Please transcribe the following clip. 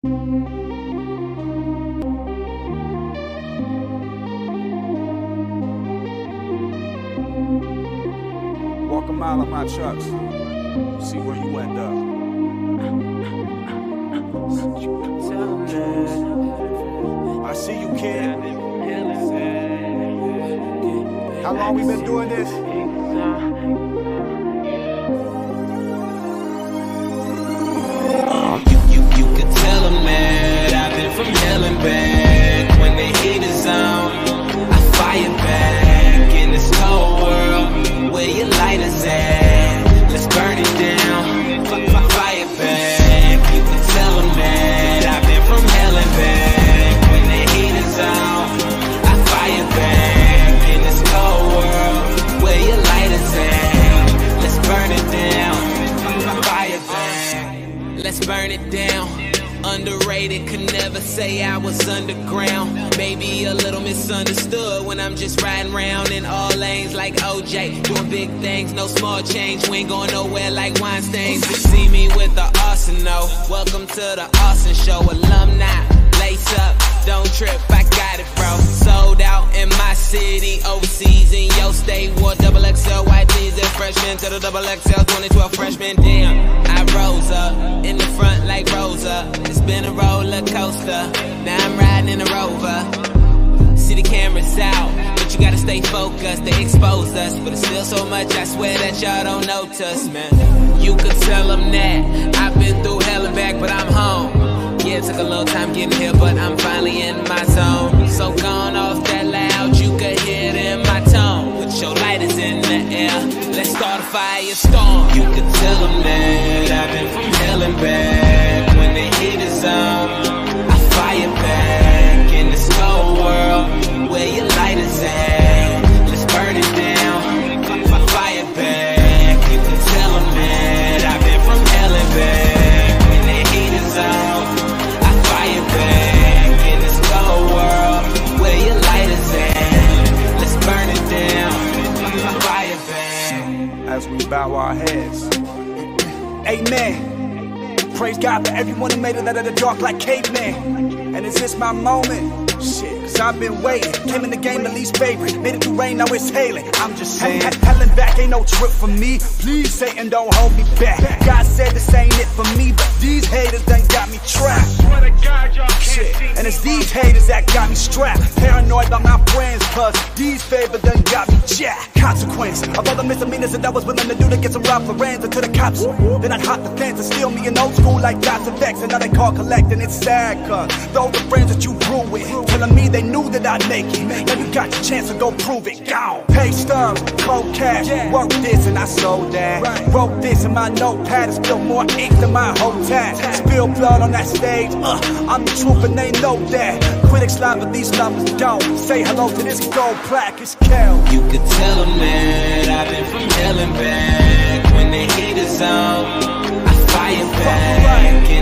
Walk a mile on my trucks, see where you end up. I see you, kid. How long we been doing this? You could tell them that I've been from hell and back. When the heat is on, I fire back. In this cold world, where your lighters at? Let's burn it down, fire back. You could tell them that I've been from hell and back. When the heat is on, I fire back. In this cold world, where your lighters at? Let's burn it down, fire back. Let's burn it down. Underrated, could never say I was underground. Maybe a little misunderstood when I'm just riding around in all lanes like OJ. Doing big things, no small change. We ain't going nowhere like Weinstein's. You see me with the arsenal. Welcome to the Austin Show. Alumni, lace up, don't trip, I got it, bro. Sold out in my city, overseas in your state. Wore double XL white tees and freshmen to the double XL 2012 freshman. Damn, I rose up in the front like Rosa. It's been a roller coaster. Now I'm riding in a Rover. See the cameras out, but you gotta stay focused. They exposed us, but it's still so much I swear that y'all don't notice, man. You could tell them that I've been through hell and back, but I'm home. Yeah, it took a long time getting here, but I'm finally in my zone. So gone off that loud, you could hear it in my tone. Put your lighters in the air, let's start a firestorm. You could tell them that I've been from hell and back. When the heat is on, I fire back. In this cold world, where your lighters at? Let's burn it down, fire back. You can tell them that I've been from hell and back. When the heat is on, I fire back. In this cold world, where your lighters at? Let's burn it down, fire back. As we bow our heads, amen. Praise God for everyone who made it out of the dark like caveman. And is this my moment? Shit, cause I've been waiting. Came in the game the least favorite. Made it through rain, now it's hailing. I'm just saying, hell and back ain't no trip for me. Please, Satan, don't hold me back. God said this ain't it for me, but these haters done got me trapped. Shit, and it's these haters that got me strapped. Paranoid about my friends, cause these favors done got me jacked. Consequence of all the misdemeanors that I was willing to do to get some Ralph Lauren's into the cops. Then I'd hop the fence and steal me an old school like Dr. Vex. And now they call collecting, it's sad, cause those the friends that you grew with, telling me they knew that I'd make it. Now you got your chance to go prove it. Gone. Pay stubs, cold cash, work this and I sold that. Wrote this in my notepad and spilled more ink than my whole tag. Spill blood on that stage, I'm the truth and they know that. Critics lie but these lovers don't. Say hello to this gold plaque, it's Kel. You could tell them that I've been from hell and back. When the heat is on, I fire back.